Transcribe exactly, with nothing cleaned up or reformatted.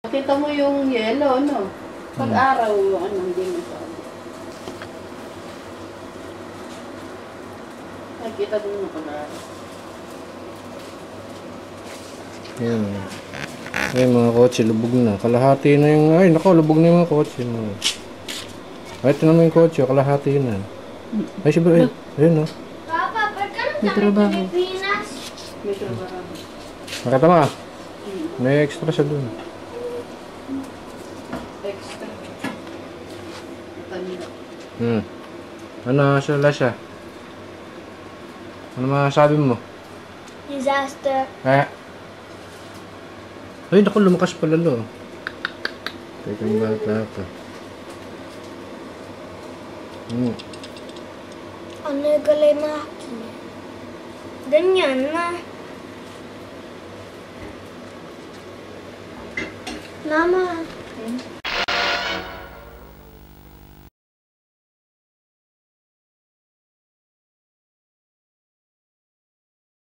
Kita mo yung yellow, no? Pag-araw, ano, hindi mo siya. Nakita din mo pag-araw. Yan. Ay, mga kotse, lubog na. Kalahati na yung... Ay, naku, lubog na yung mga kotse. Ay, ito naman yung kotse, kalahati na. Ay, si Bro, ayun, no? Papa, ba't ka May lang sa trabaho. Pilipinas? May trabaho. Nakita mo, ah. May extra sa dun. Extra. Tanda. Hmm. Ano sila siya? Ano masasabi mo? Disaster. Eh. Ay, naku, lumakas pala, lo. Teka yung bata pa. Hmm. Ano yung galay makina? Ganyan na. Mama. Hmm?